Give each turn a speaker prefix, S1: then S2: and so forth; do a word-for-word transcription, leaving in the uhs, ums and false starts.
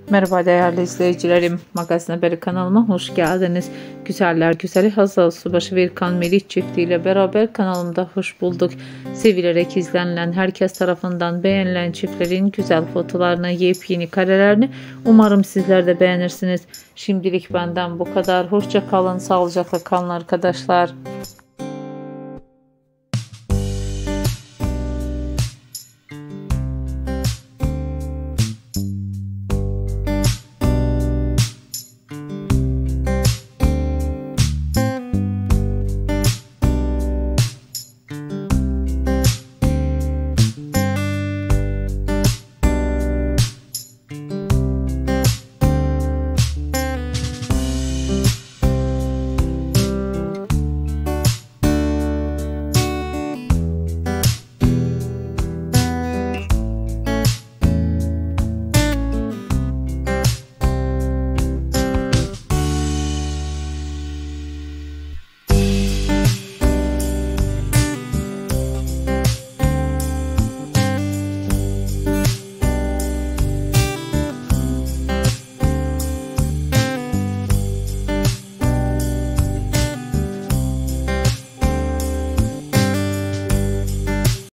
S1: Merhaba değerli izleyicilerim. Magazin Haberi kanalıma hoş geldiniz. Güzeller güzeli Hazal Subaşı ve İrkan Melih çiftiyle beraber kanalımda hoş bulduk. Sevilerek izlenilen, herkes tarafından beğenilen çiftlerin güzel fotolarını, yepyeni karelerini umarım sizler de beğenirsiniz. Şimdilik benden bu kadar. Hoşça kalın, sağlıcakla kalın arkadaşlar.